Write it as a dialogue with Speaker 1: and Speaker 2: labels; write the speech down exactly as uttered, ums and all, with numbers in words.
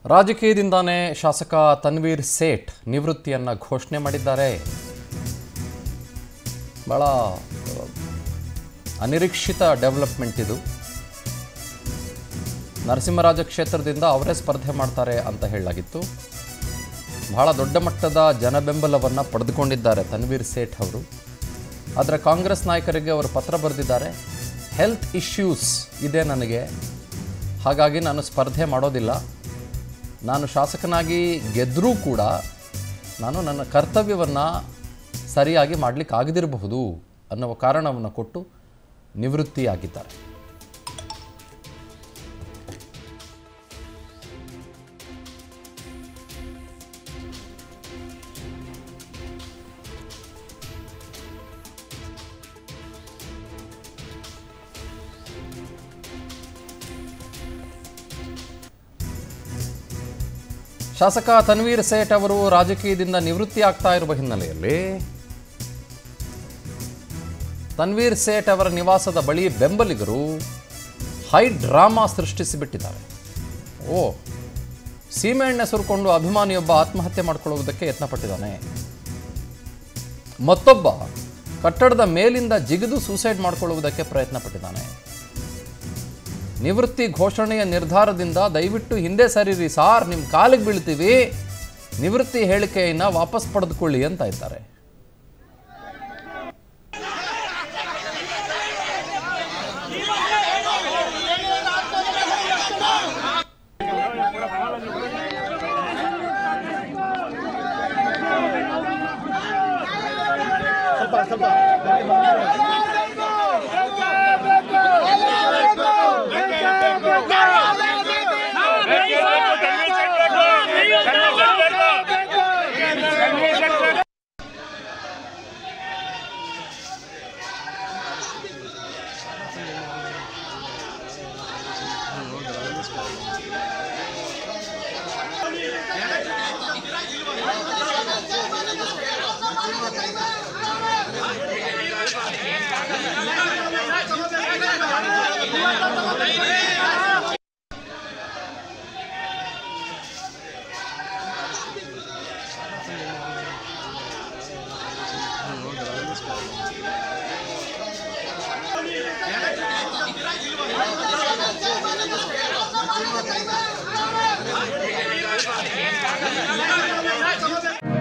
Speaker 1: ರಾಜಕೀಯದಿಂದಾನೇ ಶಾಸಕ ತನ್ವೀರ್ ಸೇಠ್ ನಿವೃತ್ತಿಯನ್ನು ಘೋಷಣೆ ಮಾಡಿದ್ದಾರೆ. ಬಹಳ ಅನಿರೀಕ್ಷಿತ ಡೆವಲಪ್ಮೆಂಟ್ ಇದು. ನರಸಿಂಹರಾಜ ಕ್ಷೇತ್ರದಿಂದ ಅವರೇ ಸ್ಪರ್ಧೆ ಮಾಡ್ತಾರೆ ಅಂತ ಹೇಳಲಾಗಿತ್ತು. ಬಹಳ ದೊಡ್ಡ ಮಟ್ಟದ ಜನಬೆಂಬಲವನ್ನು ಪಡೆದುಕೊಂಡಿದ್ದಾರೆ ತನ್ವೀರ್ ಸೇಠ್ ಅವರು. ಆದರೆ ಕಾಂಗ್ರೆಸ್ ನಾಯಕರಿಗೆ ಅವರು ಪತ್ರ ಬರೆದಿದ್ದಾರೆ. ಹೆಲ್ತ್ ಇಶ್ಯೂಸ್ ಇದೆ ನನಗೆ, ಹಾಗಾಗಿ ನಾನು ಸ್ಪರ್ಧೆ ಮಾಡೋದಿಲ್ಲ. ನಾನು ಶಾಸಕನಾಗಿ ಗೆದ್ದರೂ ಕೂಡ ನಾನು ನನ್ನ ಕರ್ತವ್ಯವನ್ನು ಸರಿಯಾಗಿ ಮಾಡಲಿಕ್ಕೆ ಆಗದಿರಬಹುದು ಅನ್ನುವ ಕಾರಣವನ್ನು ಕೊಟ್ಟು ನಿವೃತ್ತಿಯಾಗಿದ್ದಾರೆ. ಶಾಸಕ ತನ್ವೀರ್ ಸೇಠ್ ಅವರು ರಾಜಕೀಯದಿಂದ ನಿವೃತ್ತಿ ಆಗ್ತಾ ಇರುವ ಹಿನ್ನೆಲೆಯಲ್ಲಿ ತನ್ವೀರ್ ಸೇಠ್ ಅವರ ನಿವಾಸದ ಬಳಿ ಬೆಂಬಲಿಗರು ಹೈ ಡ್ರಾಮಾ ಸೃಷ್ಟಿಸಿಬಿಟ್ಟಿದ್ದಾರೆ. ಓ ಸೀಮೆಎಣ್ಣೆ ಸುರಿಕೊಂಡು ಅಭಿಮಾನಿಯೊಬ್ಬ ಆತ್ಮಹತ್ಯೆ ಮಾಡಿಕೊಳ್ಳುವುದಕ್ಕೆ ಯತ್ನಪಟ್ಟಿದ್ದಾನೆ. ಮತ್ತೊಬ್ಬ ಕಟ್ಟಡದ ಮೇಲಿಂದ ಜಿಗಿದು ಸೂಸೈಡ್ ಮಾಡಿಕೊಳ್ಳುವುದಕ್ಕೆ ಪ್ರಯತ್ನ ಪಟ್ಟಿದ್ದಾನೆ. ನಿವೃತ್ತಿ ಘೋಷಣೆಯ ನಿರ್ಧಾರದಿಂದ ದಯವಿಟ್ಟು ಹಿಂದೆ ಸರಿರಿ ಸಾರ್, ನಿಮ್ಮ ಕಾಲಿಗೆ ಬೀಳ್ತೀವಿ, ನಿವೃತ್ತಿ ಹೇಳಿಕೆಯನ್ನು ವಾಪಸ್ ಪಡೆದುಕೊಳ್ಳಿ ಅಂತ ಇದ್ದಾರೆ.
Speaker 2: Yeah.